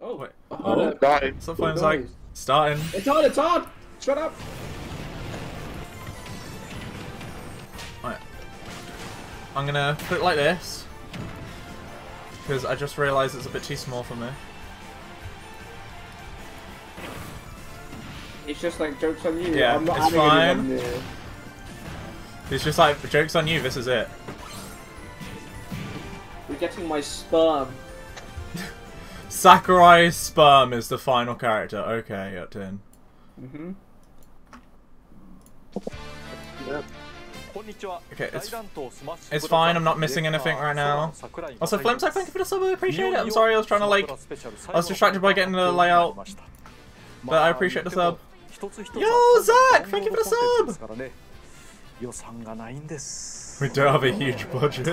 Oh, Wait. oh, Starting. So Flame's like, starting. it's on, it's on! Shut up! Right. I'm gonna put it like this. Because I just realised it's a bit too small for me. It's just like, joke's on you. Yeah, I'm not it's adding fine. anyone there. It's just like, joke's on you, this is it. You're getting my sperm. Sakurai's sperm is the final character. Okay, up 10. Mm-hmm. Okay, it's fine, I'm not missing anything right now. Also, Flimtech, thank you for the sub, I appreciate it. I'm sorry, I was trying to like... I was distracted by getting the layout. But I appreciate the sub. Yo, Zach! Thank you for the sub! We don't have a huge budget.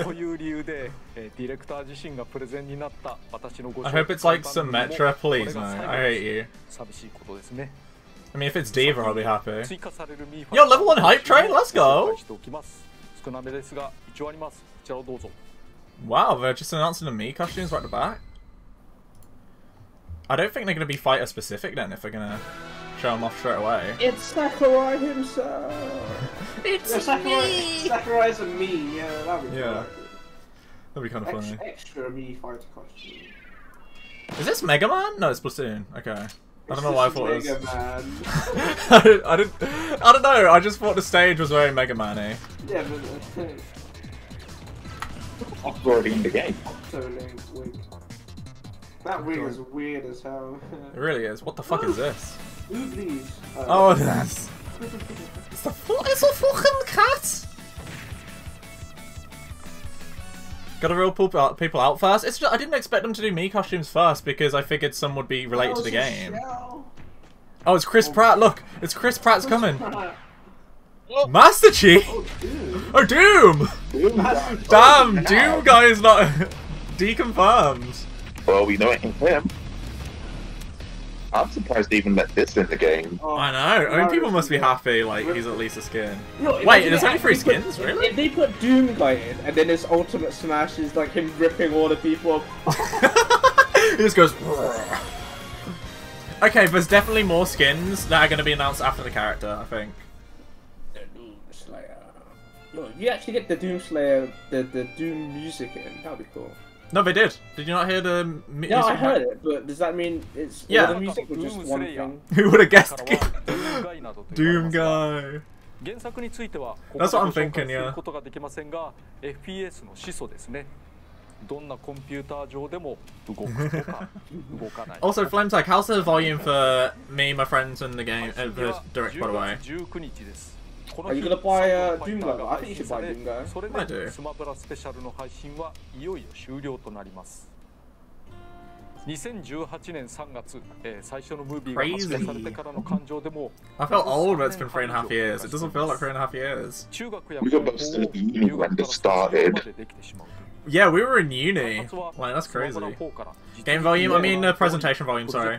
I hope it's like Symmetra, please, man. I hate you. I mean, if it's Diva, I'll be happy. Yo, level 1 hype train, let's go! Wow, they're just announcing the Mii costumes right at the back. I don't think they're going to be fighter specific then, if they're going to show them off straight away. It's Sakurai himself! It's me! Sakurai's a me, yeah, that'd be Yeah. cool. That'd be kind of funny. Extra me fighter costume. Is this Mega Man? No, it's Splatoon. Okay. I don't know why I thought it was. Mega Man. I don't know. I just thought the stage was very Mega Man-y. Yeah, but I'm already in the game. wig. That wig is weird as hell. It really is. What the fuck is this? Ooglies. Oh, that's... It's a fucking cat! Gotta rule people out first. It's just, I didn't expect them to do Mii costumes first because I figured some would be related to the game. Oh, it's Chris Pratt. Look, it's Chris Pratt's coming. Master Chief. Oh, Doom. Damn, Doom guy is not deconfirmed. Well, we know it ain't him. I'm surprised they even let this in the game. I know. I mean, people must be happy. Like he's at least a skin. No, wait, there's only 3 skins, really? If they put Doom guy in, and then his ultimate smash is like him ripping all the people up. He just goes. Okay, there's definitely more skins that are going to be announced after the character, I think. The Doom Slayer. No, you actually get the Doom Slayer, the Doom music in. That'd be cool. No, they did. Did you not hear the music? Yeah, I heard it, but does that mean it's yeah. all the music or just one thing? Who would have guessed? Doom guy. That's what I'm thinking, yeah. Also, Flametech, how's the volume for me, my friends, and the game, the Direct, by the way? Are you gonna buy Doom Guy? I think you should buy Doom Guy. I do. Crazy. I felt old when it's been 3.5 years. It doesn't feel like 3.5 years. We were both still in uni when this started. Yeah, we were in uni. Like, that's crazy. Game volume? I mean, presentation volume, sorry.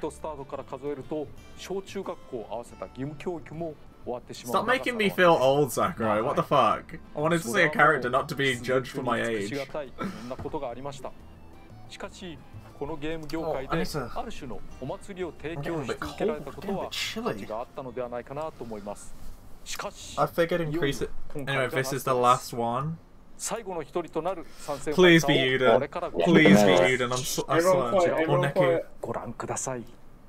Stop making me feel old, Sakurai. What the fuck? I wanted to see a character, not to be judged for my age. Oh, I need to... I figured increase it. Anyway, this is the last one. Please be Yuden. Please be Yuden. I'm swear. Or Neku.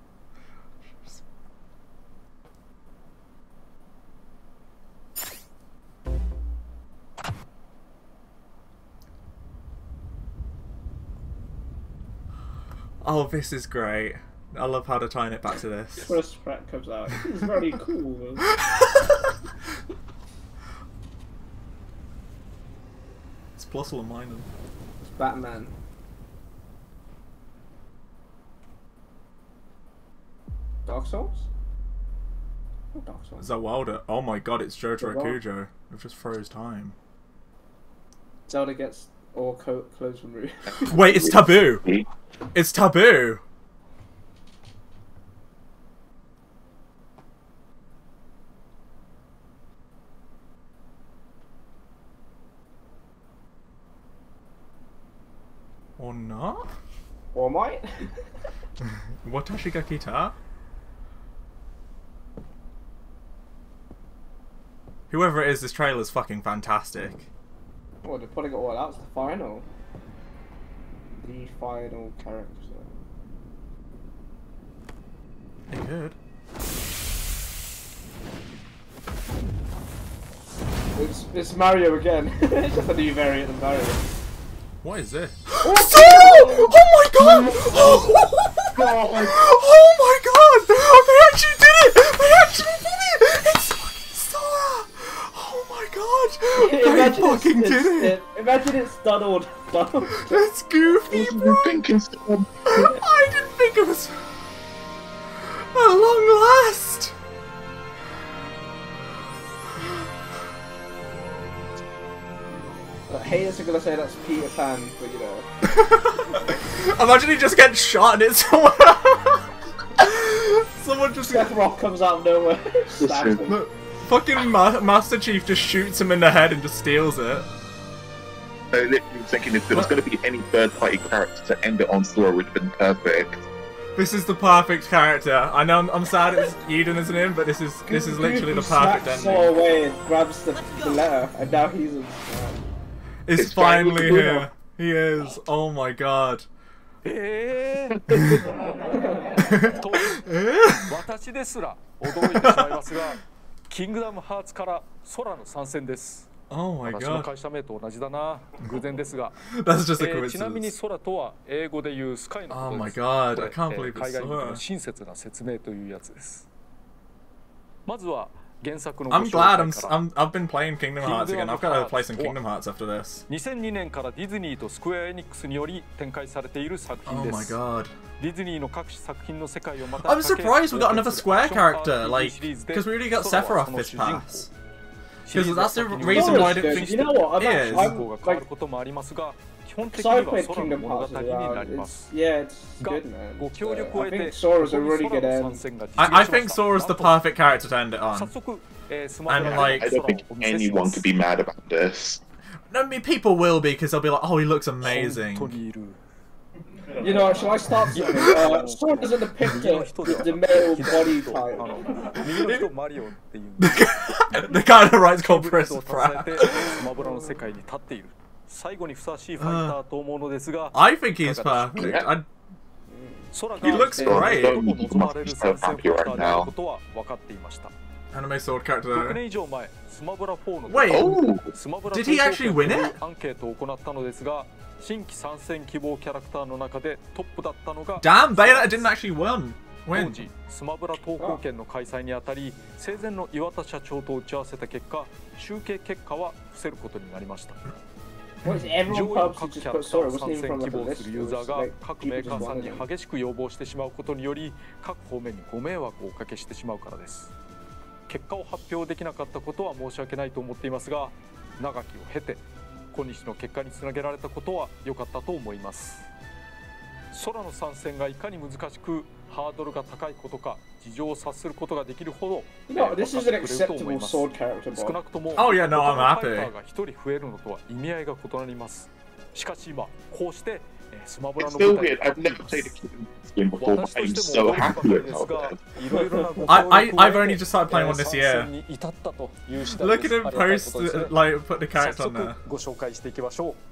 Oh, this is great. I love how they're tying it back to this. Chris Pratt comes out. He's very cool. It's plus or minus. It's Batman. Dark Souls? Not Dark Souls. Zawalda. Oh my god, it's Jotaro Kujo. It just froze time. Zelda gets all clothes removed. Wait, it's taboo! It's taboo! Or not? Or might? Watashi ga kita? Whoever it is, this trailer's fucking fantastic. Oh, they're putting it all out. It's the final. The final character. It could. It's Mario again. It's just a new variant of Mario. What is this? Oh, Oh my god! Oh my god! They actually did it! They actually did it! It's fucking Sora! Oh my god! They fucking did it! Imagine it's Donald. It's Goofy, bro! Thinking so. I didn't think it was... At long last! Haters are gonna say that's Peter Pan, but you know. Imagine he just gets shot and it's someone. Someone just. Death Rock comes out of nowhere. Stabs him. Look, fucking Master Chief just shoots him in the head and just steals it. So literally thinking if there was going to be any third-party character to end it on, Sora would have been perfect. This is the perfect character. I know I'm sad it's Eden isn't in, but this is literally the perfect ending. Sora away and grabs the letter, and now he's in. It's finally here. He is. Oh my god. 私ですら驚いてしまいますが、キングダムハーツから空の参戦です。 Oh my 私の god. 会社名と同じだな。偶然ですが。 That's just a ちなみに coincidence. 空とは英語で言うスカイのことです。 Oh my god, これ I can't believe it's 海外向け Sora. の親切な説明というやつです。まずは原作の I'm ご紹 glad 介から I've been playing Kingdom Hearts again. I've got to play some Kingdom Hearts after this. 2002年からディズニーとスクエア・エニックスにより展開されている作品 Oh で my す。 god. ディズニーの各種作品の世界をまた I'm surprised we got another Square character, like, because we already got Sephiroth this pass. Because that's the reason why I didn't think You know what? it I'm is. が変わることもありますが、基本的には So I played 空の Kingdom 物語 Hearts に as なり well. ま It's, す。 yeah, it's が good, man. ご協力を I 得て、 think Sora's a really 空 good の end. 参戦が実現しました I think Sora's the perfect character to end it 早 on. 速、スマブ And ラ like- I don't think anyone could be mad about this. I mean, people will be because they'll be like, oh, he looks 本当 amazing. にいる。 You know, shall I start something? Sora doesn't depict the male body あ type. の右の人マリオっていう The guy who writes called ブ Chris レスを Pratt. 携えてスマブラの世界に立っている。最後にふさわしいファイターと思うのですが、 I think he's perfect. 空が He looks 最も great. 望まれる参戦ファイターであることは分かっていました。 Anime sword 6 character. 年以上前、スマブラ4の Wait, Oh, スマブラ did he actually win it? アンケートを行ったのですが、新規参戦希望キャラクターの中でトップだったのが Damn, Bayonetta didn't actually win. 当 Win. 時スマブラ投稿権の開催にあたり生前の岩田社長と打ち合わせた結果集計結果は伏せることになりました。 What is 上 everyone 位の purposely 各キ just ャラ put クター Sora? を It 参 wasn't even 戦 from 希 like a 望 list. する It ユーザー was が like 各メ people ーカ just ーさんに wanted it. 激しく要望してしまうことにより各方面にご迷惑をおかけしてしまうからです。結果を発表できなかったことは申し訳ないと思っていますが、長きを経て今日の結果につなげられたことは良かったと思います。空の参戦がいかに難しくハードルが高いことか事情を察することができるほど You know, this is an 分かってくれると思い acceptable ます。 sword character, 少 bro. なくとも Oh, yeah, no, I'm 他の happy. ファイターが1人増えるのとは意味合いが異なります。しかし今こうしてスマブラ it's の still 舞台 weird. I've never played a Kingdom game before, but 私と I'm しても so 驚きばか happy りです about が it. いろいろなご協力を I've 得 only て just started playing one this 参 year. 戦に至ったという次第 Look で at す。 him ありがたい post, ことですね。 like, put the 早 character on 速 there. ご紹介していきましょう。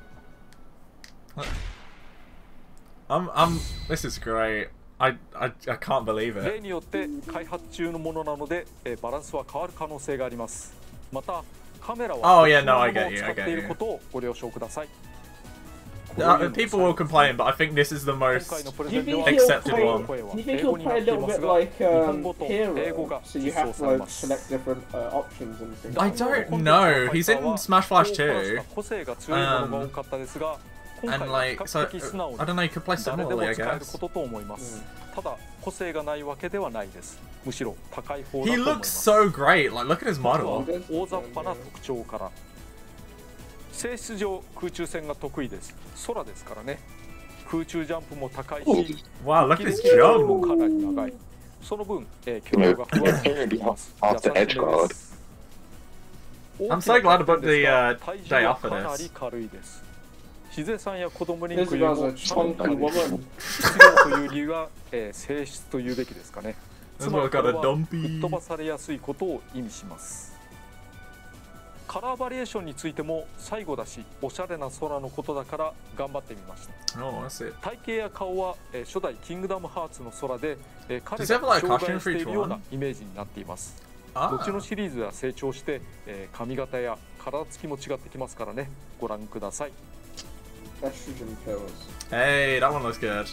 This is great. I can't believe 例 it. によって開発中のものなので、バランスは変わる可能性があります。またカメラ Oh, は yeah, 別の no, も I の get を you, 使 I って get いる you. ことをご了承ください。 People will complain, but I think this is the 今 most 回のプレ Do ゼ you ンで think は he'll accepted play? one. 声は Do you think 英語 he'll にな play っ a てい little ます bit が、 like 日本語と英語 Hero? が So 実 you 装 have さ to れ like ます select different options and things. I don't know. He's in Smash Flash 2. 個性が強いものが多かったですが、今 And 回は比 like, so 較的素直 I don't know, you could play 誰でも similarly, I 使える guess. ことと思います。ただ個性がないわけではないです。むしろ高い方だと He 思いま looks す。 so great. Like, look at his まずは model. 大雑把な特徴から。性質上空中戦が得意です。空ですからね。空中ジャンプも高いし、 Wow, look at his 切り替えも jump. かなり長い。その分、許容が不安定になります。 After edge guard. I'm so glad I booked the, 体重 day は off for かなり this. 軽いです。 ヒゼさんや子供に This 食いも guy's a chunky woman. 必要という理由が、性質というべきですかね。 This つまり one これ got a は吹っ dumpy. 飛ばされやすいことを意味します。カラーバリエーションについても最後だしおしゃれな空のことだから頑張ってみました。 Oh, that's it. 体型や顔は、初代キングダムハーツの空で、彼 Does he have が like 表 costume 現してい for each るよう one? なイメージになっています。 Ah. 後のシリーズは成長して、髪型や体つきも違ってきますからね。ご覧ください。 Estrogen pills. Hey, that one looks good.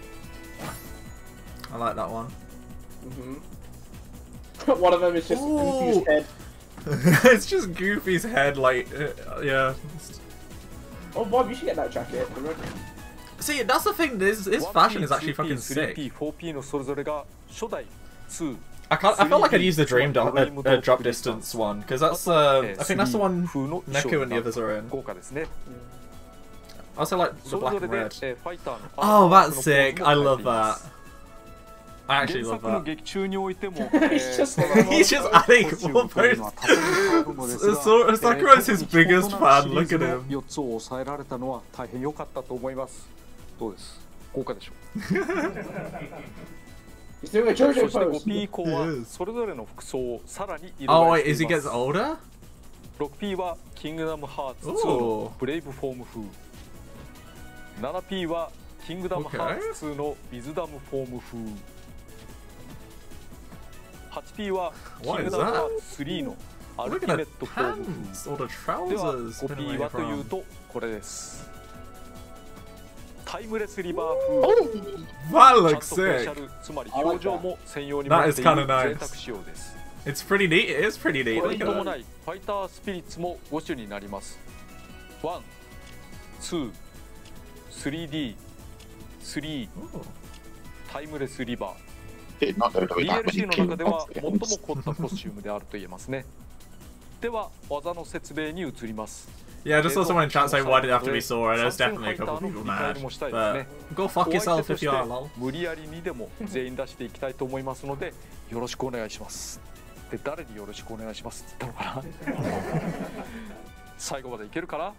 I like that one. One of them is just Goofy's Ooh. head. It's just Goofy's head, like, yeah. Oh, Bob, you should get that jacket. See, that's the thing. His fashion is actually fucking sick. 3P、4P のそれぞれが初代2。 I felt like I'd use the Dream drop distance one because that's I think that's the one Neku and the others are in. 豪華ですね。 I also like the それ black ぞ and れ red. で、ファイターの Oh, アー that's クのポー sick. ズも I 変え love ていま that. す。 I 原 actually love 作の that. 劇中においても、 He's just He's just adding more posts. Sakura is his biggest fan. Look at him. 4つを抑えられたのは大変良かったと思います。どうです？豪華でしょう。 He's doing a そ JoJo して pose. 5P 以降は Yes. それぞれの服装をさらに色 Oh 替 wait, え as し he てい gets ます。 older? 6P はキングダムハーツ2 Ooh. のブレイブフォーム風。7P はキングダムハーツ2のウィズダムフォーム風。8P はキン What グ is ダムハ that? ーツ3のアル Look テ at ィメ the ットフォーム pants or the 風。では trousers. Spinning 5P away はという from. とこれです。タイムレスリバー風。 That ちゃん looks とフェイシャ sick. ル、つまり表情も専用に That 持っ is ている kinda nice. 贅沢仕様です。 It's pretty neat. It is pretty neat. これ Look に at 伴 that. いファイタースピリッツも5種になります。1、2、3D、3、 Ooh. タイムレスリバ Did not know there ー。 were that DLC many の中では King 最も Gods. 凝ったコスチュームであると言えますね。では技の説明に移ります。 Yeah, I just saw someone in chat say why did it have to be Sora. There's definitely a couple people mad. But go fuck お相 yourself 手と if し you て are, lol. 無理やりにでも全員出していきたいと思いますのでよろしくお願いします。で、誰によろしくお願いしますって言ったのかな。最後までいけるかな。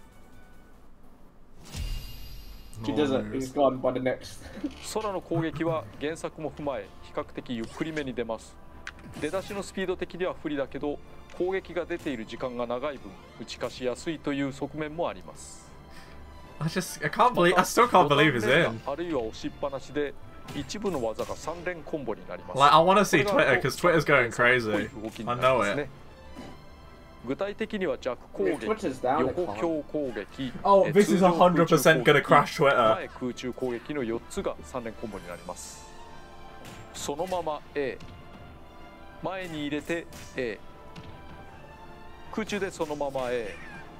He doesn't. He's gone by the next. 空の攻撃は原作も踏まえ比較的ゆっくりめに出ます。出だしのスピード的には不利だけど攻撃が出ている時間が長い分打ち勝ちやすいという側面もあります。 I still can't believe he's in. あるいは押しっぱなしで一部の技が3連コンボになります。 Like, I want to see Twitter because Twitter's going crazy. I know it. 具体的には弱攻撃、 Twitter's down. 横強攻撃、 Oh, this is 100% gonna crash Twitter. 前空中攻撃の4つが3連コンボになります。そのまま A、前に入れて A、空中でそのまま A、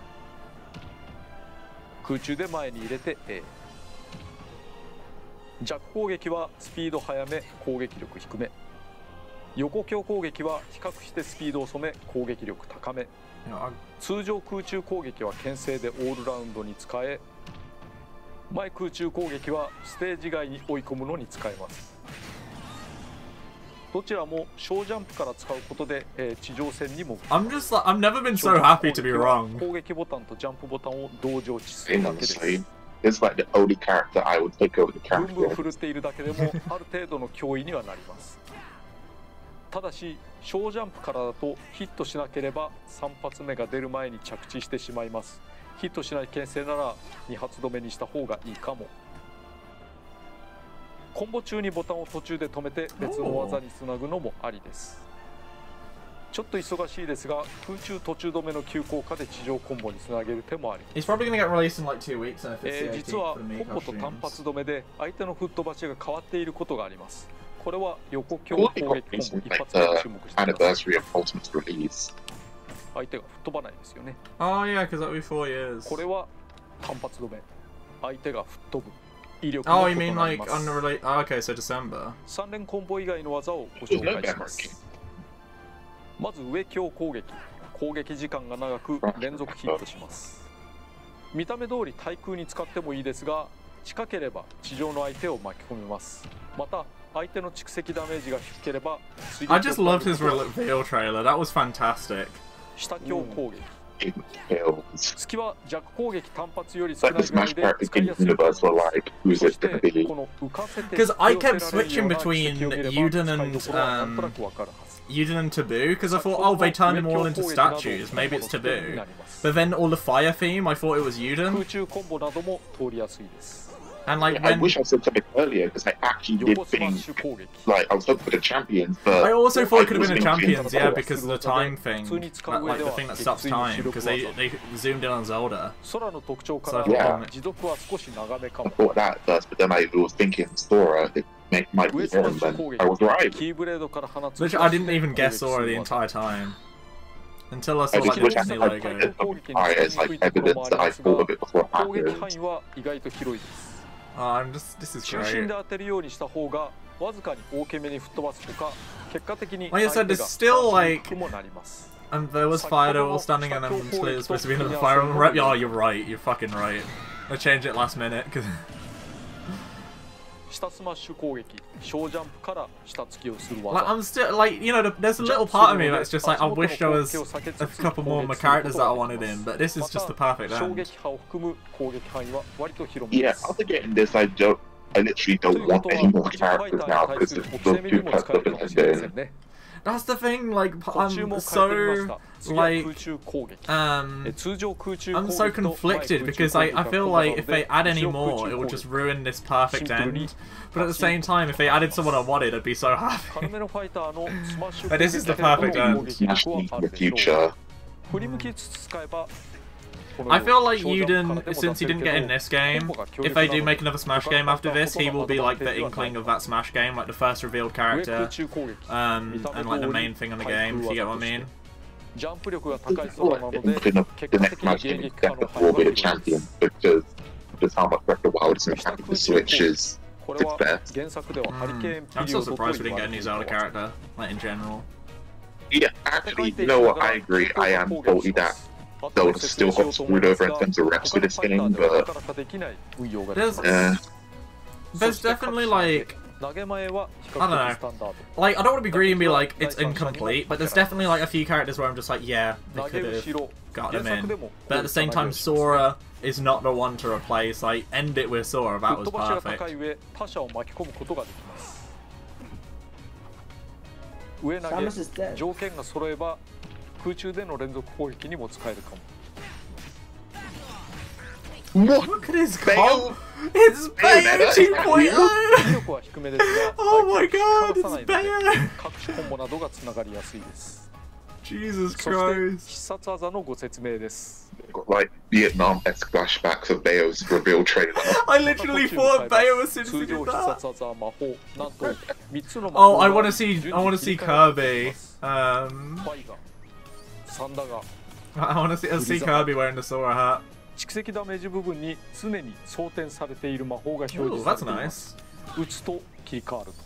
空中で前に入れて A。弱攻撃はスピード速め、攻撃力低め。横強攻撃は比較してスピードを染め、攻撃力高め。 You know, 通常空中攻撃は牽制でオールラウンドに使え、前空中攻撃はステージ外に追い込むのに使えます。どちらも小ジャンプから使うことで、地上戦にも I'm never been so happy to be wrong. 攻撃ボタンとジャンプボタンを同時置きするだけです。 Honestly, it's like the only character I would take over the ブンブン character. 振るっているだけでもある程度の脅威にはなります。ただし小ジャンプからだとヒットしなければ3発目が出る前に着地してしまいます。ヒットしない牽制なら2発止めにした方がいいかも。コンボ中にボタンを途中で止めて別の技につなぐのもありです。ちょっと忙しいですが空中途中止めの急降下で地上コンボにつなげる手もあります。 He's probably gonna get released in like 2 weeks, and if it's the 実は 18th for the コンボと単 Mii 発止めで相手の吹っ飛ばしが変わっていることがあります。これは横強 What 攻 they 撃 got コンボ recently, 一 like 発目に the 注目してください。 anniversary of Ultimate's release. 相手が吹っ飛ばないですよね。 Oh yeah, because that'll be 4 years. これは単発止め。相手が吹っ飛ぶ。威力 Oh, の you 異 mean なり like ます。 unrelated? Oh, okay, so December. 3連コンボ以外の技をご There's 紹 no 介し memory ま key. す。まず上強攻撃。攻撃時間が長く連続ヒットします。見た目通り対空に使ってもいいですが、近ければ地上の相手を巻き込みます。また相手の蓄積ダメージが低ければ I just loved his reveal trailer. That was fantastic. 下強攻撃。 kills. 隙は弱攻撃単発より少 Like ない the ぐらい Smash で characters 使い in や the すい。 universe were like, who's そ it して gonna be? この浮かせて Because I 寄 kept せられるよ switching うな between 軌跡を見れば Yuden 使いどころはなんとなくわかるはず。 Yuden and Taboo, because I thought, oh, they turned them all into statues, maybe it's Taboo. But then all the fire theme, I thought it was 空 Yuden. 中コンボなども通りやすいです。 And like I when wish I said something earlier because I actually 横 did スマッ think シュ攻撃。 like I was hoping for the champions, I but also thought it could have been a was champions, thinking yeah, of because of the time thing, that, like the thing that stops time, because they zoomed in on Zelda. 空の特徴から Yeah. 持続は少し長めか I も。 thought that at first, but then I was thinking Sora, it might be 上スマ him, ッシュ and 攻 I was 撃。 right. キーブレードから放つ。 Literally, I didn't even guess Sora the entire time. Until I saw I like just the wish I Disney had logo. as like evidence that I thought of it before it 攻撃 happened. 範囲は意外と広いです。 This is 中心 great. で当てるようにした方がわずかに大きめに吹っ飛ばすほか、結果的に Like I 相 said, 手 there's が still 低 like くもなります。 and there was Fido standing and then eventually it was supposed to be another Fire Emblem rep. Oh, you're right. You're fucking right. I changed it last minute because 下スマッシュ攻撃、小ジャンプから下突きをする like 技。 I'm still like there's a little part of me that's just like I wish there was a couple more of my characters that I wanted in, but this is just the perfect 衝 end. 撃波を含む攻撃範囲は割と広め Yeah, です。 after getting this, I literally don't want any more characters now because those two characters have been. That's the thing. Like 途中 I'm も変えてみま so した。次は like 空中攻撃。 um. 通常空中攻 I'm 撃 so と conflicted 前 because 空 I 中攻撃が feel 混 like ざ if るの they で add any 後ろ more, 空 it 中 will 攻 just 撃 ruin this perfect end. But at the same time, if they added someone I wanted, I'd be so happy. 軽めのファイターのスマッシュ But this is the 攻撃 perfect 程度の end. 攻撃 Smash 力は League あ in る the でしょう。 future. 振り向きつつ使えば I feel like Yuden, since he didn't get in this game, if they do make another Smash game after this, he will be like the inkling of that Smash game, like the first revealed character, and like the main thing in the game, if you get what I mean. ジャンプ力が高い I そう feel な like ので the next 結果 Smash 的に game 迎 is 撃可能 definitely 範囲 will は be a 広いで champion す。 because just how much Breath of the Wild is impacting the Switch is これは it's best. 原作ではハリケーン I'm ピリオ still ドと surprised we 言 didn't わ get れ a て new い Zelda る。 character, like in general. Yeah, actually, you know what? I agree. I am totally that Zelda still got screwed over in terms of reps for this game, but There's definitely like, 投げ前は比 I 較 don't 的スタンダー like I don't want to be greedy and be like it's incomplete, but there's definitely like a few characters where I'm just like, yeah, ド。 they 投げ could 後 have ろ。 got 原 them 作で in. も But at the same time, Sora is not the one to replace. Like, end it with Sora. 吹 That っ was 飛ばしが perfect. 高い上、他者を巻き込むことができます。上投 Samus is げ、 dead. 条件が揃えば空中での連続攻撃にも使えるかも。 Look at his comp! It's Bayo 2.0! 威力は低めですが、 Oh my 相 god, 手を引き離さない it's ので Bayo! 各種コンボなどがつながりやすいです。 Jesus そして Christ. 必殺技のご説明です。 got like Vietnam-esque flashbacks of Bayo's reveal trailer. I literally thought Bayo as soon as 通 he 常 did 必 that. 殺技魔法なんと3つの魔 Oh, 法 I が want to see 順 I に want to 切り see 替えられてい Kirby. ます Um, ファイガー、サンダガー、 I want to see Kirby wearing the Sora hat. 蓄積ダメージ部分に常に装填されている魔法が表 Ooh, 示さ that's れています。 nice. 打つと切り替わると。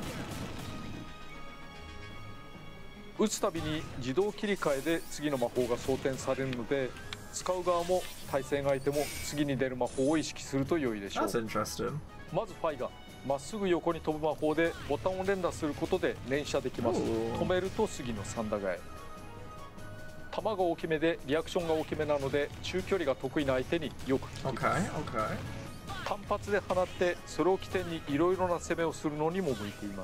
打つたびに自動切り替えで次の魔法が装填されるので、使う側も対戦相手も次に出る魔法を意識すると良いでしょ That's う。 interesting. まずファイガー、まっすぐ横に飛ぶ魔法でボタンを連打することで連射できます。 Ooh. 止めると次のサンダガへ。球が大きめでリアクションが大きめなので中距離が得意な相手によく効きま Okay, す。 okay. 単発で放ってそれを起点にいろいろな攻めをするのにも向いています。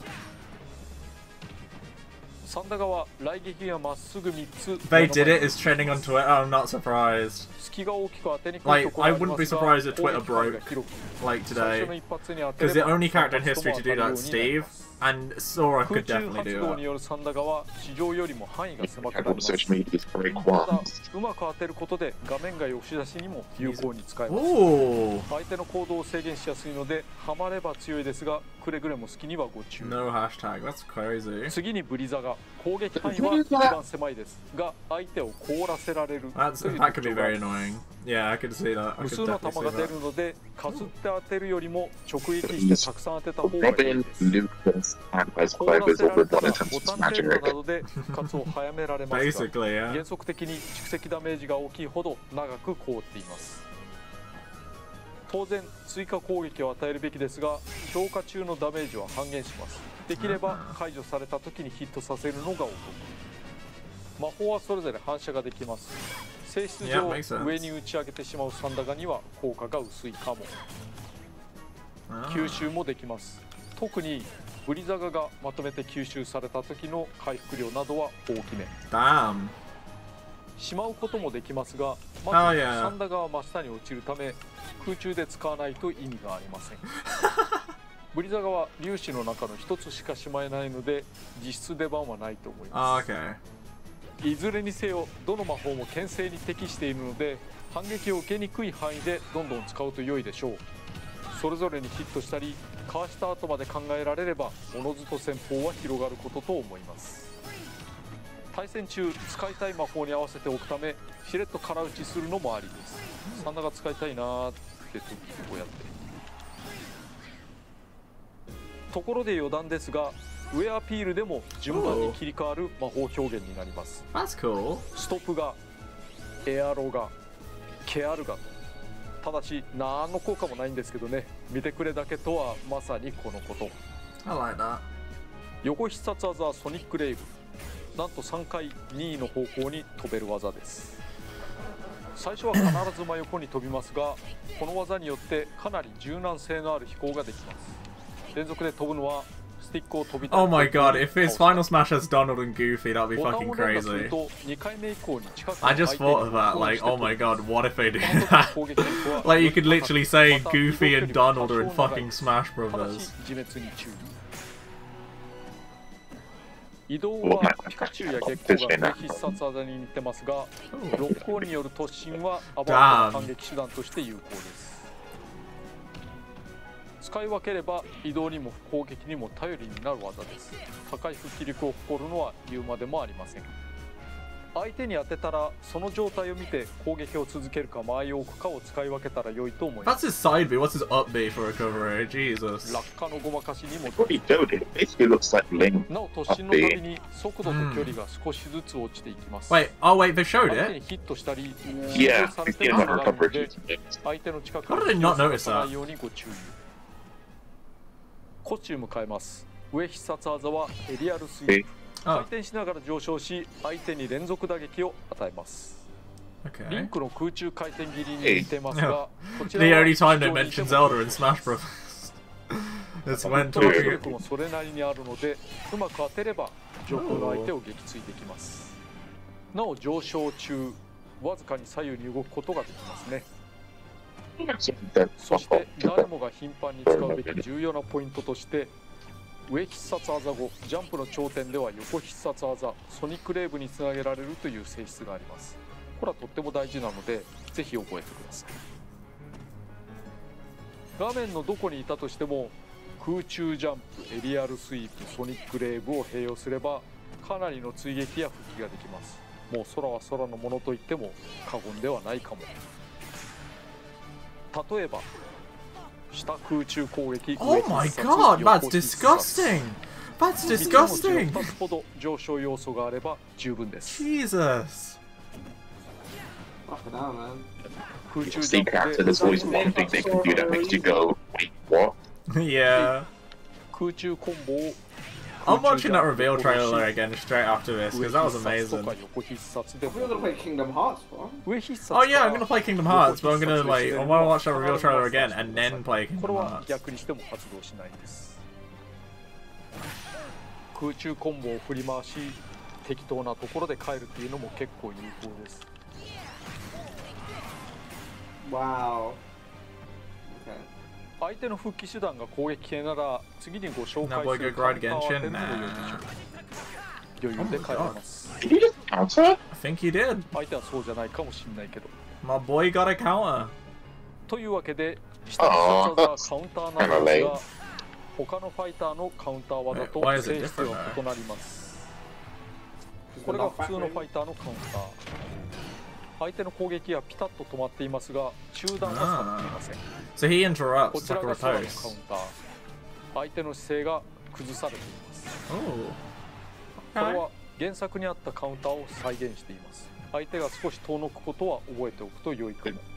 サンダガは雷撃がまっすぐ3つ They did it. It's trending on Twitter. I'm not surprised. 隙が大きく当てにくい Like, ところ I があり wouldn't ま be すが surprised if 攻 Twitter 撃範囲が broke 広く like 最初の today. 一発に当てれ Because the ば only character in 三 history 発 to と do も当たるよう that is になり Steve, ます and Sora 空 could 中 definitely 発 do 動 that. によるサンダガは地上よりも範囲が狭くな I り want ま to す。 search media's break ただ ones. うまく当てることで画面が抑止出しにも有効に使えます。 Ooh. 相手の行動を制限しやすいのでハマれば強いですがくれぐれも好きにはご注意。 No hashtag. That's crazy. 次にブリザが攻撃範囲は一番狭いですが相手を凍らせられる That's という that 特 could be 徴があ very ります。 annoying. Yeah, I could see that. I 無 could 数の definitely 球 see が出 that. るのでかすって当てるよりも直撃してたくさん当てた方がいい Robin, です。 Lucas, and Vice 凍ら Clive is せら all れ we've た got ら in terms ボ of タン Smash 連打な Eric. どで復活を早められますが Basically, yeah. 原則的に蓄積ダメージが大きいほど長く凍っています。当然追加攻撃を与えるべきですが強化中のダメージは半減します。できれば解除された時にヒットさせるのがお得。 魔法はそれぞれ反射ができます。性質上 Yeah, makes sense. 上に打ち上げてしまうサンダガには効果が薄いかも。 Ah. 吸収もできます。特にブリザガがまとめて吸収された時の回復量などは大きめ。 Damn. しまうこともできますが、ま Oh, ず yeah. サンダガは真下に落ちるため空中で使わないと意味がありません。ブリザガは粒子の中の一つしかしまえないので実質出番はないと思い Oh, ます。 okay. いずれにせよどの魔法も牽制に適しているので反撃を受けにくい範囲でどんどん使うと良いでしょう。それぞれにヒットしたりかわした後まで考えられればおのずと戦法は広がることと思います。対戦中使いたい魔法に合わせておくためしれっと空打ちするのもありです。サンダが使いたいなーって時こうやって。ところで余談ですがウェアピールでも順番に切り替わる魔法表現になります。 That's cool. ストップがエアロがケアルがと。ただし何の効果もないんですけどね。見てくれだけとはまさにこのこと。 I like that. 横必殺技はソニックレイブ。なんと3回2位の方向に飛べる技です。最初は必ず真横に飛びますがこの技によってかなり柔軟性のある飛行ができます。連続で飛ぶのはスティックを飛び出 Oh my god, if his final smash has Donald and Goofy, that'd be ボタン fucking を連打する crazy. と2回目以降に近く I just thought of that, like, oh my god, what if they do that? Like, you could literally say Goofy and Donald are in fucking Smash ただし Brothers. 自滅に注意。移動はピカチュウや月光が必殺技に似てますがロックオンによる突進はアバウトの反撃手段として有効です。使い分ければ移動にも攻撃にも頼りになる技です。高い復帰力を誇るのは言うまでもありません。相手に当てたらその状態を見て攻撃を続けるか間合いを置くかを使い分けたら良いと思いま That's す。 his side B, what's his up B for recovery? Jesus. 落下のごまかしにも What he do, it basically looks like Ling. なお突進のたびに速度と距離が少しずつ落ちていきます。 Wait, oh wait, they showed 相手に it? ヒットしたり Yeah, され he's てる getting の on があるの recovery. で相手の近く How did I not notice that? ないようにご注意。コスチューム変えます。上必殺技はエリアルスイープ。回 Oh, 転しながら上昇し相手に連続打撃を与えます。リン okay. クの空中回転切りに似てますが、こち The らは only time they 非常に mention でも Zelda in Smash Bros. It's コ when ントロール talking. 力もそれなりにあるのでうまく当てれば上空の相手を撃墜できます。なお上昇中わずかに左右に動くことができますね。そして誰もが頻繁に使うべき重要なポイントとして上必殺技後ジャンプの頂点では横必殺技ソニックレイブにつなげられるという性質があります。これはとっても大事なのでぜひ覚えてください。画面のどこにいたとしても空中ジャンプエリアルスイープソニックレイブを併用すればかなりの追撃や復帰ができます。もう空は空のものといっても過言ではないかも。例えば下空中攻撃 Oh my god, that's disgusting! That's 2 disgusting! つほど上昇要素があれば十分です。 Jesus! Fucking hell, man. 空中ジャ See ンプ character, で there's always one thing they can do that makes you go, wait, what? Yeah. 空中コンボを I'm watching that reveal trailer again straight after this, because that was 上必殺と amazing. か横必殺で I think I'm gonna play Kingdom Hearts, bro. 上必殺 Oh yeah, I'm か gonna play Kingdom Hearts, but I'm gonna like, I wanna watch that reveal trailer again and then play これ Kingdom は Hearts. 逆にしても発動しないです。空中コンボを振り回し適当なところで帰るっていうのも結構有効です。 Wow. Okay. 相手の復帰手段が攻撃系なら次にご紹介 Now boy する go カウ grind ンターを当てる Genshin? のも良いでしょ Nah. う。余裕で帰れます。 Did he just counter? I think he did. 相手はそうじゃないかもしれないけど。 My boy got a counter. というわけで下の必殺技はカウンターなんですが他のファイターのカウンター技と Why is it 性質 different が though? 異なります。これが普通のファイターのカウンター。相手の攻撃はピタッと止まっていますが中断はされていません。 So he こ interrupts, ちら like a が空のカウン repose. ター。相手の姿勢が崩されています。 Oh. これは原作にあったカウンターを再現しています。相手が少し遠のくことは覚えておくと良いかも。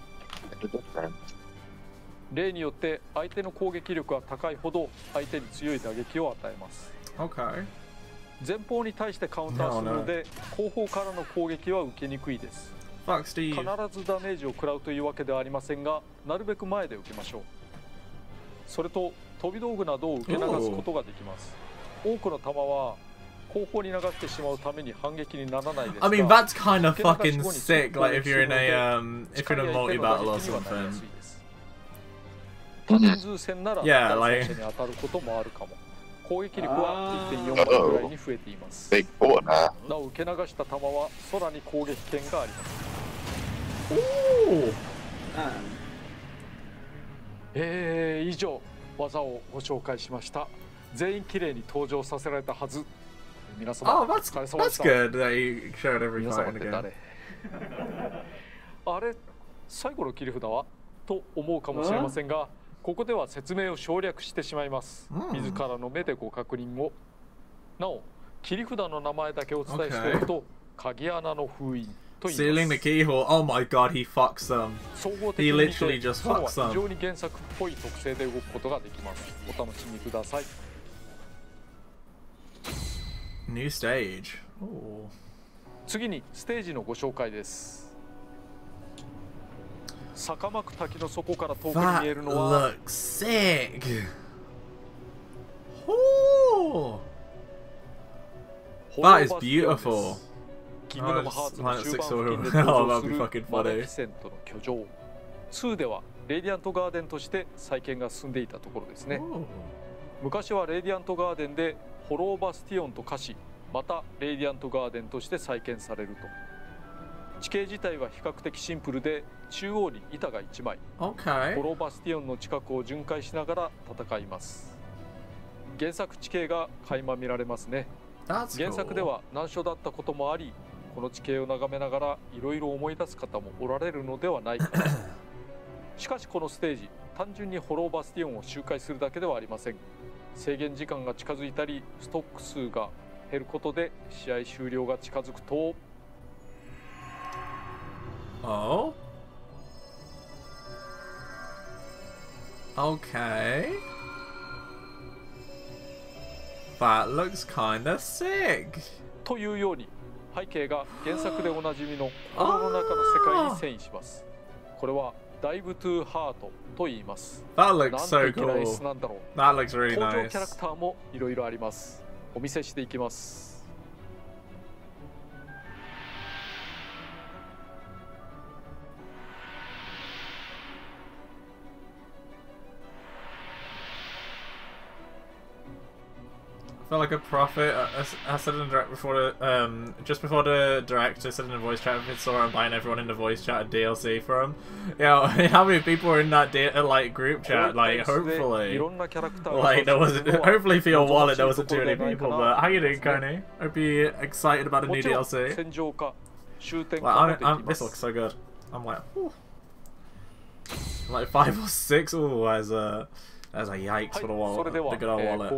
例によって相手の攻撃力が高いほど相手に強い打撃を与えます。 Okay. 前方に対してカウンターするので後方からの攻撃は受けにくいです。必ずダメージを食らうというわけではありませんが、なるべく前で受けましょう。それと飛び道具などを受け流すことができます。多くの弾は後方に流してしまうために反撃にならないですが、 I mean, that's kind of fucking sick, like if you're in a multi-battle or something. 多人数戦なら Yeah, 第 like 三者に当たることもあるかも。攻撃力は 1.4 倍くらいに増えています。 Big boy, nah. なお受け流した弾は空に攻撃権があります。以上技をご紹介しました。全員きれいに登場させられたはず。皆様、 Oh, that's good that you showed every 皆様 fight って again. 誰あれ最後の切り札はと思うかもしれませんが、ここでは説明を省略してしまいます。自らの目でご確認を。なお、切り札の名前だけお伝えしておくと、鍵穴の封印と言います。 Sealing the keyhole. Oh my god, he fucks them. 総合的 He に見て literally just ソロ fucks は them. 非常に原作っぽい特性で動くことができます。お楽しみください。 New stage. Ooh. 次にステージのご紹介です。坂巻滝の底から遠くに見え That るのは looks sick. Ooh. That is beautiful. キングダムハーツの Planet 終 Six 盤付近で Soil. 登 Oh, 場 that'd す be る fucking マレフ funny. ィセントの居城。2ではレディアントガーデンとして再建が進んでいたところですね。 Ooh. 昔はレディアントガーデンでホローバスティオンと化し、またレディアントガーデンとして再建されると。地形自体は比較的シンプルで、中央に板が1枚、 Okay. ホローバスティオンの近くを巡回しながら戦います。原作地形が垣間見られますね。 That's 原作で cool. は難所だったこともあり、この地形を眺めながらいろいろ思い出す方もおられるのではないかと。しかしこのステージ、単純にホローバスティオンを周回するだけではありません。制限時間が近づいたり、ストック数が減ることで試合終了が近づくと、 Oh. Okay. That looks kinda sick. というように背景が原作でおなじみの心の中の世界に遷移します。これはダイブトゥーハートと言います。 That な looks ん so て粋な演出 cool. なんだろう。 That looks really 登場 nice. キャラクターもいろいろあります。お見せしていきます。 I felt like a prophet. I said in the direct before the just before the director said in the voice chat if it's saw him buying everyone in the voice chat a DLC for him. Yeah, how many people are in that like group chat? Like hopefully, like there was hopefully for your wallet there wasn't too many people. But how you doing, Coney? Hope you're excited about the new DLC. Like, this looks so good. I'm like, whew. Like 5 or 6. Oh, as a yikes for the wallet, the good old wallet.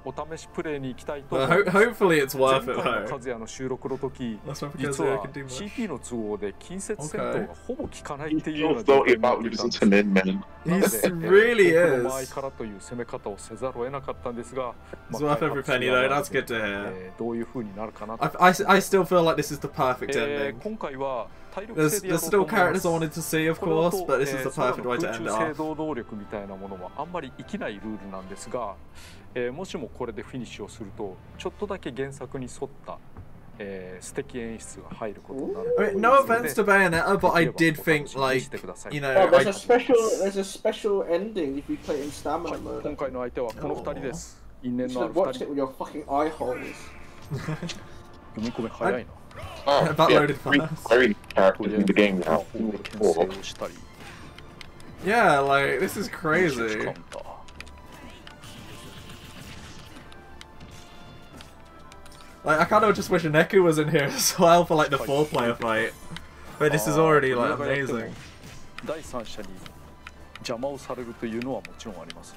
Hopefully it's worth it though. That's not because I can do much. CP の都合で近接戦闘がほぼ効かないっていう You're ような状 thought 態になっ about ていたん using です。 to min, man. なので He really 遠くの is. 前からという攻め方をせざるを得なかったんですが、 It's worth every penny though. That's good to hear. どういう風になるかなと。 I still feel like this is the perfect ending. 今回は There's still characters I wanted to see, of course, but this is the perfect way to end it 空中 off. 制動能力みたいなものはあんまり生きないルールなんですが、もしもこれでフィニッシュをするとちょっとだけ原作に沿った、素敵演出が入ることになる。 I mean, no offense to Bayonetta, but I did think like, you know, Oh, there's a special ending if you play in stamina 今 mode. 回の相手はこの2人です。因 You 縁のあ should る watch 2 it 人。 with your fucking eye holes. 読み込み早いな。 Oh, About yeah, loaded three fast. very characters in the game now. 牽制 Four. をしたり。 yeah, like this is カウ crazy. ンター。 Like I kind of just wish Neku was in here as well for like the 4-player fight, but this is already like amazing. 第三者に邪魔をされるというのはもちろんありますね。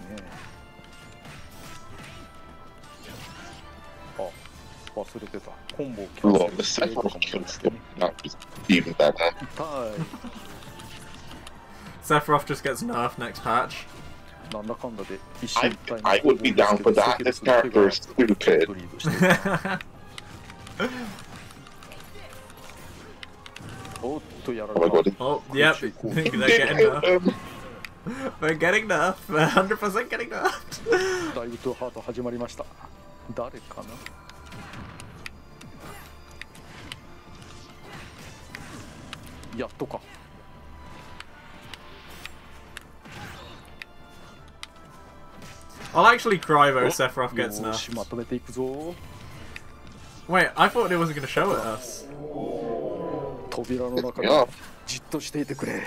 あ、忘れてた。コンボをキャン Look, the セル second する kill か still も not even better. 痛い。 Sephiroth just gets nerfed next patch. なんだかんだで一瞬 I would be down for that. This character is stupid. おっとやら Oh れ my た。 god. Oh, yep. They're getting nerfed. They're getting nerfed. They're 100% getting nerfed. ダイブトゥハート始まりました。誰かな。やっとか。 I'll actually cry though if Sephiroth gets よし nerfed. まとめていくぞ。 Wait, I thought it wasn't going to show it us. 扉の中で Yeah. じっとしていてくれ。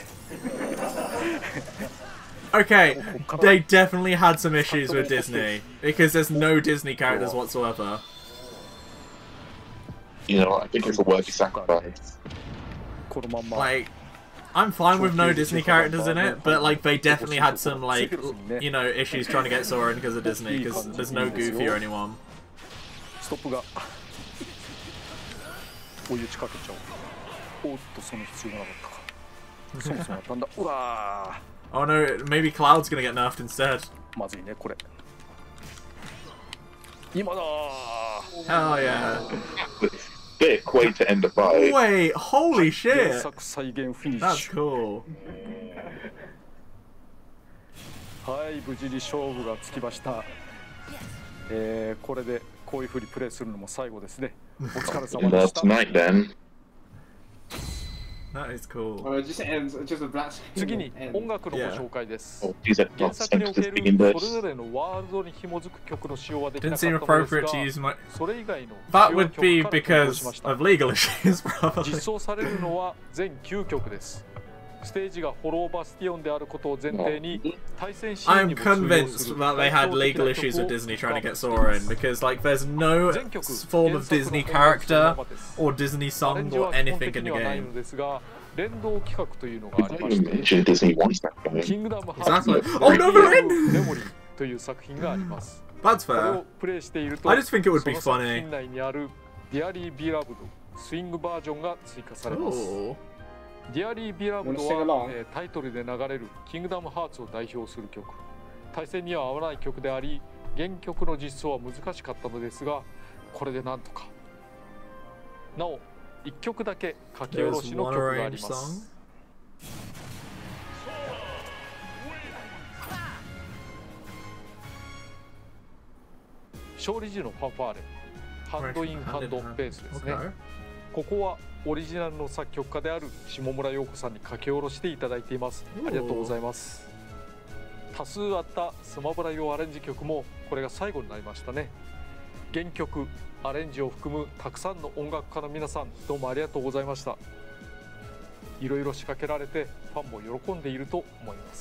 Okay, they definitely had some issues with Disney because there's no Disney characters whatsoever. You know, I think it's a worthy sacrifice. このまんま。 Like, I'm fine with no Disney characters in it, but like they definitely had some like, you know, issues trying to get Sora in because of Disney because there's no Goofy or anyone. ストップが追い打ちかけちゃおう。おっとその必要がなかったか。そもそもあったんだ。うわ Oh no, maybe Cloud's gonna get nerfed instead. ーまずいねこれ。今だー。 Hell yeah. Thick way to end the fight. Wait, holy 原 shit! 作再現フィニッ That's シュ。 cool. はい無事に勝負がつきました。これでこういう風にプレイするのも最後ですね。お疲れ様で Well, した。 tonight then. That is cool. Or it just ends, just a black screen. 次に and 音楽のご紹介です。 Oh, these are 原 not 作に sent お to け the る English. それぞれのワールドに紐づく曲の使用はできな Didn't かった seem のです appropriate が to use my. それ以外の That 主要 would be 曲から提供し because ました of legal issues, probably. 実装されるのは全9曲です。ステージがフォローバスティオンであることを前提に対戦シーン I'm にも通用 convinced する that they had legal issues with Disney trying to get Sora in because, like, there's no 全曲 form of 原作の Disney 本来そのま character まです or Disney アレン song ジ or は基本 anything 的 in に the はないの game. ですが連動企画というのが I あり didn't ま even して mention Disney wants that キ game. ングダムハーツ Exactly. Oh no, they're in! メモリーという作品があります。 That's これ fair. をプレイしていると I just think it would そ be の作 funny. 品内にあるディアリー・ビラブドスイングバージョンが追加されます。 Ooh. ディアリー・ビラブド Wanna sing は along?、 タイトルで流れるキングダムハーツを代表する曲。対戦には合わない曲であり原曲の実装は難しかったのですがこれでなんとか。なお1曲だけ書き下ろ There's しの one 曲があり arranged ま song. す。勝利時のファンファーレハンドインハンドベースですね。 Okay. ここはオリジナルの作曲家である下村陽子さんに書き下ろしていただいています。ありがとうございます。多数あったスマブラ用アレンジ曲もこれが最後になりましたね。原曲アレンジを含むたくさんの音楽家の皆さんどうもありがとうございました。いろいろ仕掛けられてファンも喜んでいると思います。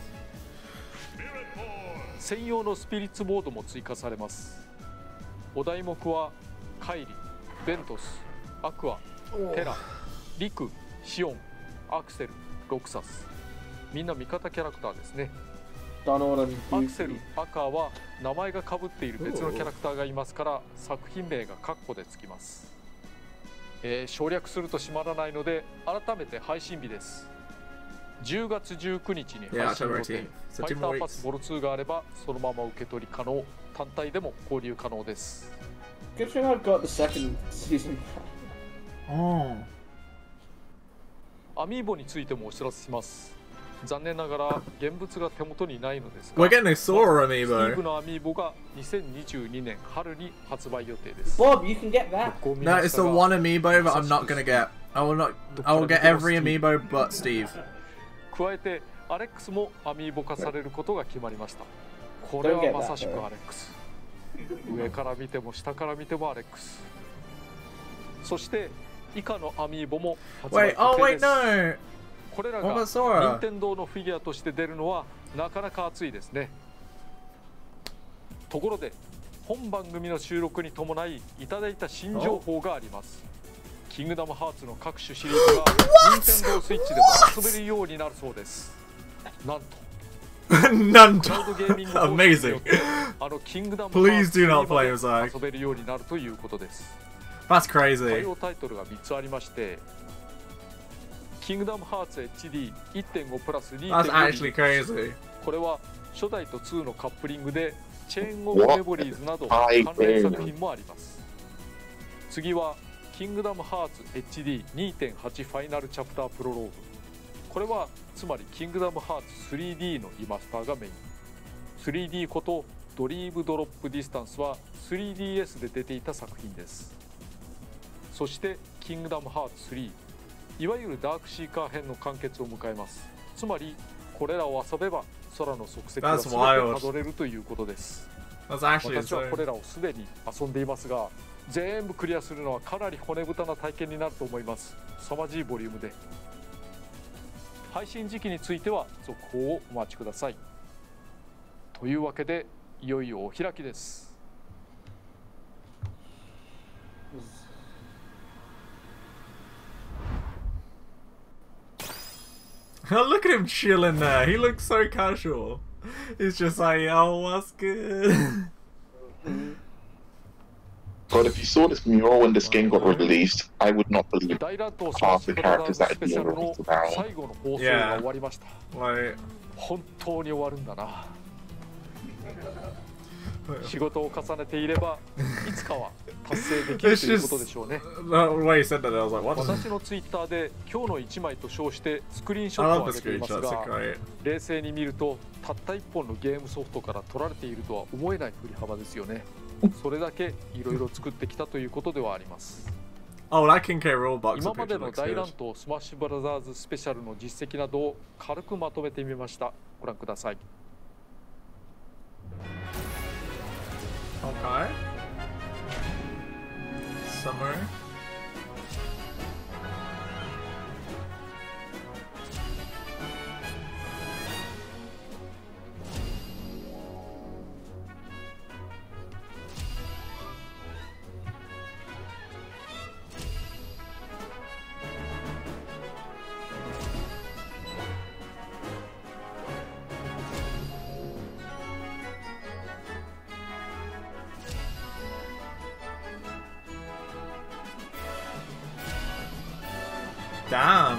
専用のスピリッツモードも追加されます。お題目はカイリ、ベントス、アクア、テラ、リク、シオン、アクセル、ロクサス。みんな味方キャラクターですね。 Donald and アクセル Goofy.、 アカは名前が被っている別のキャラクターがいますから作品名がカッコでつきます。省略すると閉まらないので改めて配信日です。10月19日に配信予定。ファイターパスボル2があればそのまま受け取り可能。単体でも購入可能です。 Good thing I've got the second season. Oh. アミーボについてもお知らせします。残念ながら現物が手元にないのです We're が、 getting a Sora スティーブ amiibo. のアミーボが2022年春に発売予定です。 Bob, you can get that. No, it's the one amiibo that I'm not gonna get. I will get every amiibo but Steve. 加えてアレックスもアミーボ化されることが決まりました。これはまさしくアレックス。上から見ても下から見てもアレックス。そして以下のアミーボも発売 Wait, oh 決定 wait, です。 no. これら What が about Sora? 任天堂のフィギュアとして出るのはなかなか熱いですね。ところで本番組の収録に伴いいただいた新情報があります。キングダムハーツの各種シリーズが任天堂スイッチでも遊べるようになるそうです。なんと None. クラウドゲーミング方式によ Amazing. ってあのキングダム Please do not ハー play ツ Ozai. 遊べるようになるということです。 That's 対 crazy. 応タイトルが3つありまして、キングダムハーツ HD1.5 プラス That's actually 2.5 crazy. これは初代と2のカップリングでチェーンオブメモリーズなど What? 関連作品もあります。 次はキングダムハーツ HD2.8 ファイナルチャプタープロローグ。これはつまりキングダムハーツ 3D のリマスターがメイン。 3D ことドリームドロップディスタンスは 3DS で出ていた作品です。そしてキングダムハーツ3、いわゆるダークシーカー編の完結を迎えます。つまりこれらを遊べば空の足跡が全てたどれるということです。私はこれらをすでに遊んでいますが、全部クリアするのはかなり骨太な体験になると思います。凄まじいボリュームで。配信時期については続報をお待ちください。というわけでいよいよお開きです。 Look at him chilling there. He looks so casual. He's just like, oh, what's good? God, if you saw this mural when this game got released, I would not believe half the characters that had been released about. Yeah. Like... 本当に終わるんだな。仕事を重ねていればいつかは達成できるということでしょうね。私のツイッターで今日の1枚と称してスクリーンショットを上げていますが、冷静に見るとたった1本のゲームソフトから取られているとは思えない振り幅ですよね。それだけいろいろ作ってきたということではあります。今までの大乱闘スマッシュブラザーズスペシャルの実績などを軽くまとめてみました。ご覧ください。 Okay. Summer. Damn.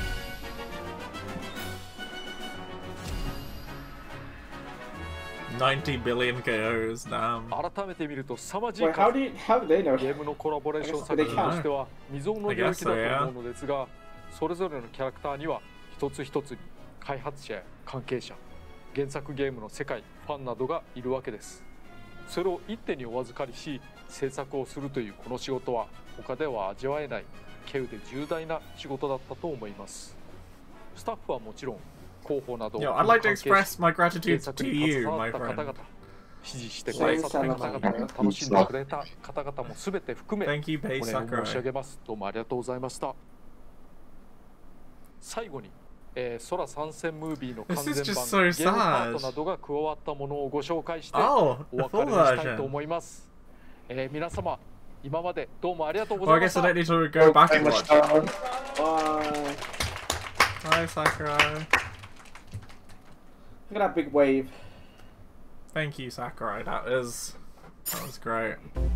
$90 billion KOs, damn. 改めて見ると凄まじい Wait, how do they know? ゲームのコラボレーション作品としては未曾有の領域だと思うのですが、それぞれのキャラクターには一つ一つに開発者や関係者、原作ゲームの世界、ファンなどがいるわけです。それを一手にお預かりし制作をするというこの仕事は他では味わえない稀有で重大な仕事だったと思います。スタッフはもちろん広報など I'd like to express my gratitude to you, my friend. 支持してくださった方々、楽しんでくれた方々も全て含め、お礼を申し上げます。どうもありがとうございました。最後に、空参戦ムービーの完全版、ゲームパートなどが加わったものをご紹介してお別れにしたいと思います。皆様、今までどうもありがとうございました。 I guess I need to go back and watch. Bye, Sakurai. Look at that big wave. Thank you, Sakurai. That was great.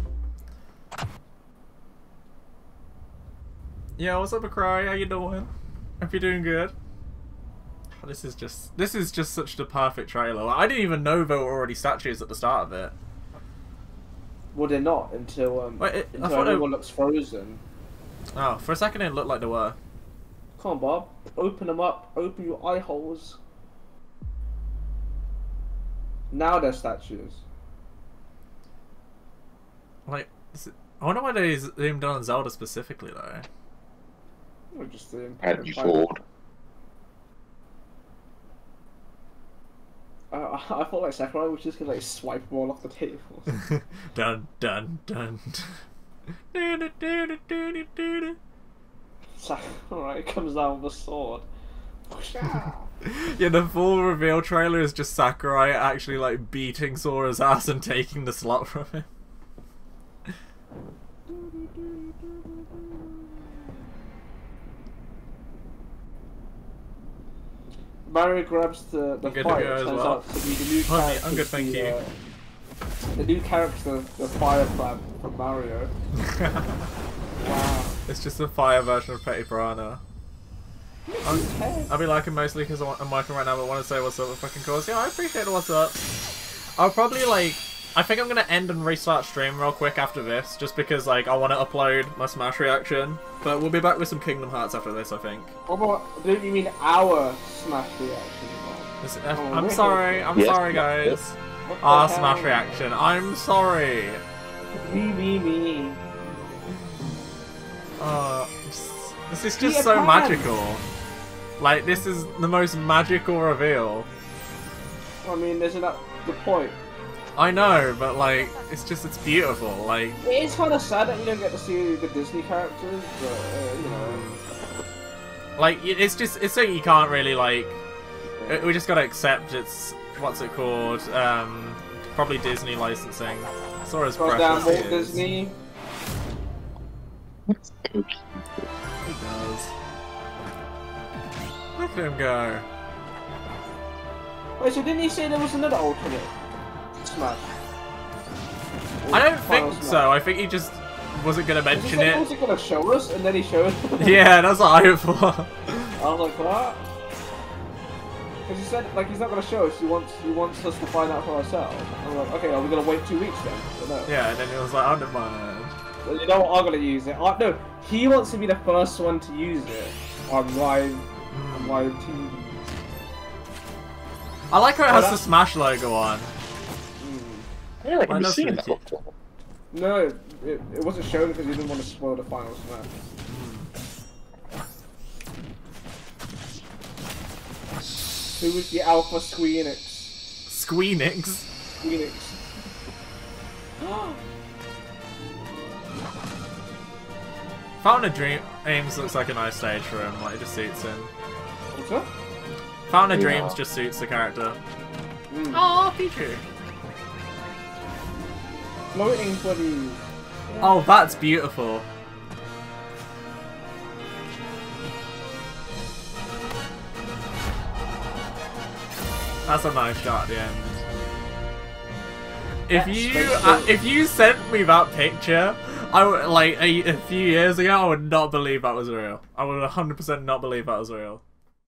Yeah, what's up, Sakurai? How you doing? Hope you're doing good. This is just such the perfect trailer. Like, I didn't even know there were already statues at the start of it. Well, they're not until everyone looks frozen. Oh, for a second it looked like they were. Come on, Bob. Open them up. Open your eye holes. Now they're statues. Like, I wonder why they zoomed on Zelda specifically, though. Or just Had you forward. I thought like Sakurai was just gonna like swipe them all off the table. Dun dun dun. Sakurai comes down with a sword. Yeah, the full reveal trailer is just Sakurai actually like beating Sora's ass and taking the slot from him. Mario grabs the fire. Turns out to be the new character. I'm good, thank you. The new character, the fire plant from Mario. Wow. It's just a fire version of Petty Piranha. I'll be liking mostly because I'm working right now, but want to say what's up with fucking course. Yeah, I appreciate the what's up. I'll probably like I think I'm gonna end and restart stream real quick after this, just because like I want to upload my Smash reaction. But we'll be back with some Kingdom Hearts after this, I think. What about, do you mean our Smash reaction? I'm sorry, sorry guys. Our Smash reaction, I'm sorry. Me. This is just so magical. Like, this is the most magical reveal. I mean, isn't that the point? I know, but like, it's beautiful. Like, it is kind of sad that you don't get to see the Disney characters, but you know. Like, it's something you can't really like. We just gotta accept it's what's it called? Probably Disney licensing. Sora's precious. Walt Disney. He does. Look at him go. Wait, so didn't he say there was another alternate Smash? I don't think so. I think he just wasn't gonna mention it. He wasn't gonna show us, and then he showed us. Yeah, that's what I thought. I was like, what? Because he said, like, he's not gonna show us. He wants us to find out for ourselves. I'm like, okay, are we gonna wait 2 weeks then? But no. Yeah, and then it was like, oh, never mind. Well, you know what? I'm gonna use it. No, he wants to be the first one to use it on live TV. I like how it has the Smash logo on. I don't remember seeing that before. No, it wasn't shown because he didn't want to spoil the final Smash. Who was the Alpha Squeenix? Squeenix? Squeenix. Fountain of Dreams looks like a nice stage for him, like it just suits him. What's that? Fountain of Dreams just suits the character. Oh, Pichu! Floating buddies. Oh, that's beautiful. That's a nice shot at the end. If you sent me that picture, I would, like a few years ago, I would not believe that was real. I would 100% not believe that was real.